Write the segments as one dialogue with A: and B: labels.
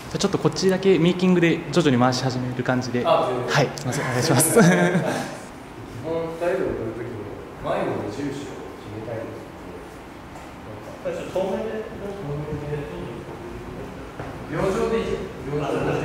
A: じゃちょっとこっちだけメイキングで徐々に回し始める感じで、はい、すみません、お願いします。
B: 基本態度を取るときに前の目印を決めたいんですけど、透明で病状でいいじゃん。病状で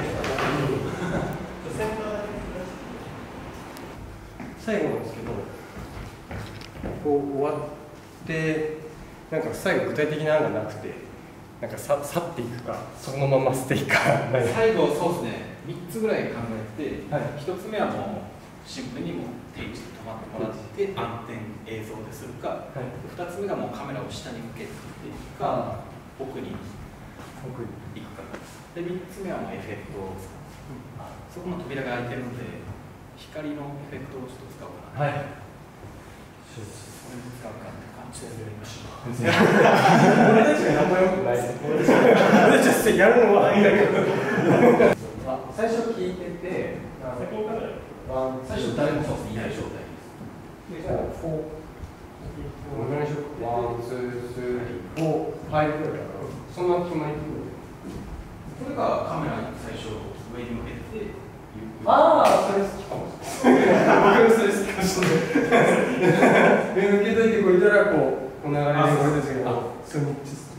B: 最後なんですけど、こう終わってなんか最後具体的な案がなくて、なんか去っていくかそのまま捨ていくか。
C: 最後そうですね、3つぐらい考えて、
B: はい、
C: 1つ目はもうシンプルにもう定位置で止まってもらって暗転映像でするか、はい、2つ目がもうカメラを下に向けていくか、奥に行くかで、3つ目はもうエフェクトを使う、そこの扉が開いてるので光のエフェクトをちょっと使おうかな、はい、それで使うかって感じでやりましょう。
B: 俺たちが仲良くないです。俺たちやるのはいいんだけど最初聞いてて、
C: 最初誰もそうですね、いない状態です。
B: じゃあお願いしよう。ワン、ツー、スリー、フォー、ファイブぐらいだから、そんな決まり。
C: これがカメラに最初上に向けて、
B: ああ、それ好きかもしれない。僕もそれ好きかもしれない。上向けといてこれたらこう、この流れで俺たちがそれめっちゃ好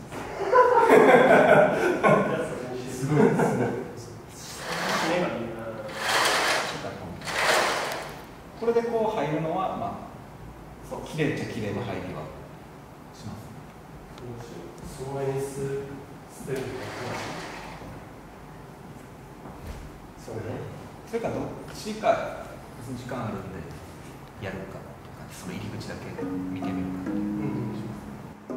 B: き。すごいですね。
C: これでこう入るのは、まあ、そう綺麗っちゃ綺麗な入りはします。
B: その演出ステップ
C: それかどっちか時間あるんでやるかとか、その入り口だけ見てみるかとします。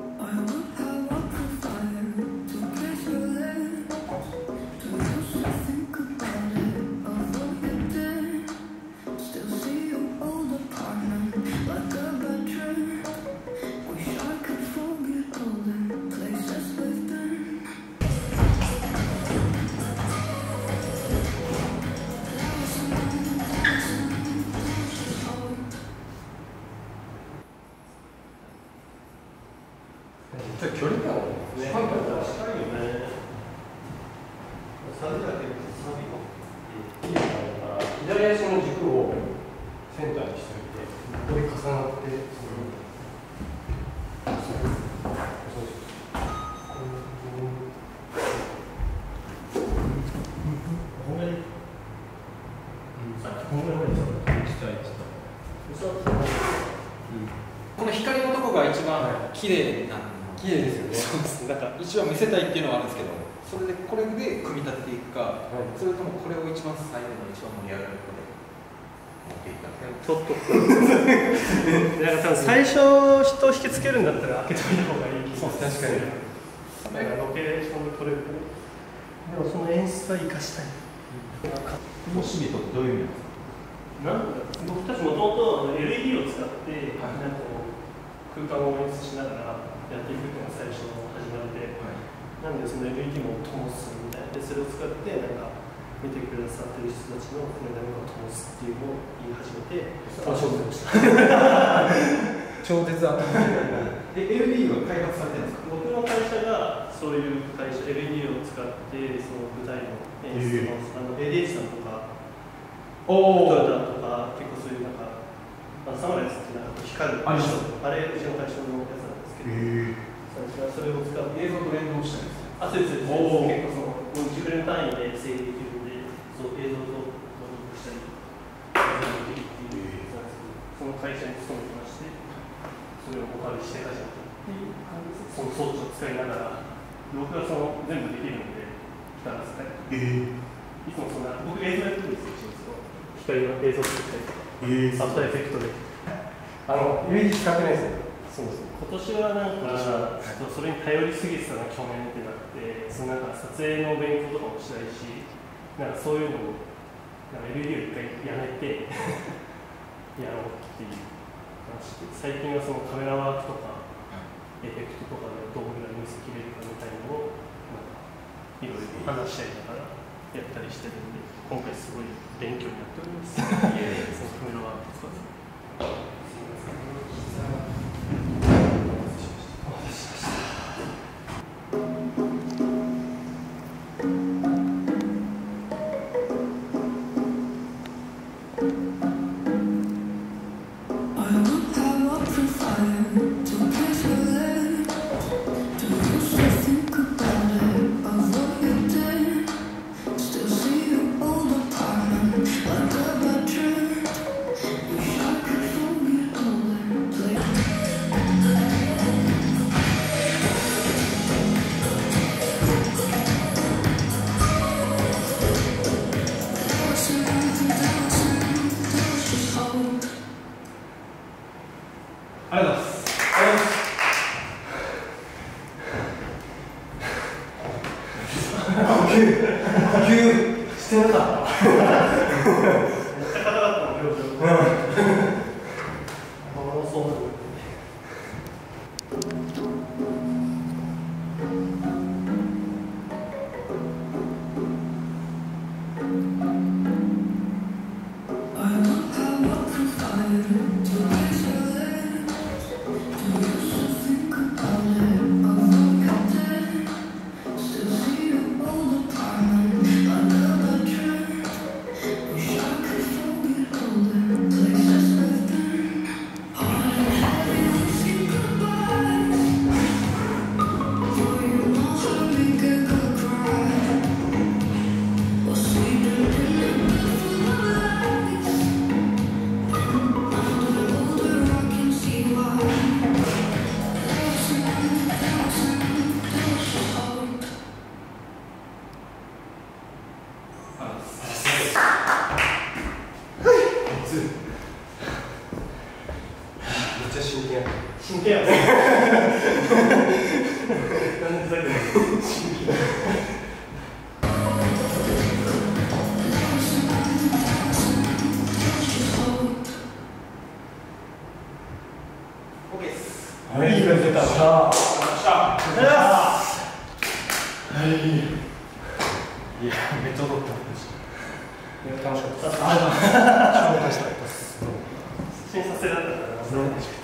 B: 距離感をね、近いよね。左足の軸をセンターにしておいて、ここで重なって、
C: この光のとこが一番綺麗な、
B: 綺麗ですよね。
C: そうですね。なんか一番見せたいっていうのはあるんですけど、それでこれで組み立てていくか、それともこれを一番最後の一番盛り上がることで持っていくか。
B: ちょっとなんか多分最初人を引きつけるんだったら開けといた方がいい。そう確かに。なんかロケーションで撮れる。でもその演出は生かしたい。
C: 楽しみとどういう意味ですか？
D: なんだ僕たちもともと LED を使って、なんかこう空間を演出しながらやっていくっていうのが最初の始まりで、なんでその LED も灯すみたいなで、それを使ってなんか見てくださってる人たちの何かを灯すっていうのを言い始めて、楽しんでました。
B: 超絶アップ。
C: LED は開発されてるんですか？
D: 僕の会社がそういう会社 LED を使ってその舞台の演出のADH さんとかトヨタとか結構そういうなんかサマライズってなんか光るあれうちの会社のやつなんですけど、最初はそれを使って
C: 映像と連動したんですね。
D: そうです。結構その10年単位で整理できるので、そう映像とロードしたりできるっていうやつなんですけど、その会社に勤めてまして、それをお借りして始めたっていう感じです。その装置を使いながら、僕がその全部できるので、光らせたり。いつもそんな、僕映像やってるんですよ、光の映像作ったりとか、アフターエフェクトで。
B: LED 使ってないですね。
D: そうですね。今年はなんか、それに頼りすぎてたな、去年ってなって、そのなんか撮影の勉強とかもしたいし、なんかそういうのを、なんか LED を一回やめてやろうっていう話で、最近はそのカメラワークとか、エフェクトとかでどうぐらい見せきれるかみたいなのを、なんかいろいろ話したりながらやったりしてるんで、今回すごい勉強になっております。そのカメラワークとか。
B: してなかった。めっちゃ硬かったの、表情。そうなの。真剣やね。なんでふざけてんの？はい、いい感じ出た。はい。いや、めっちゃ踊った。楽しかったです。審査制だったから。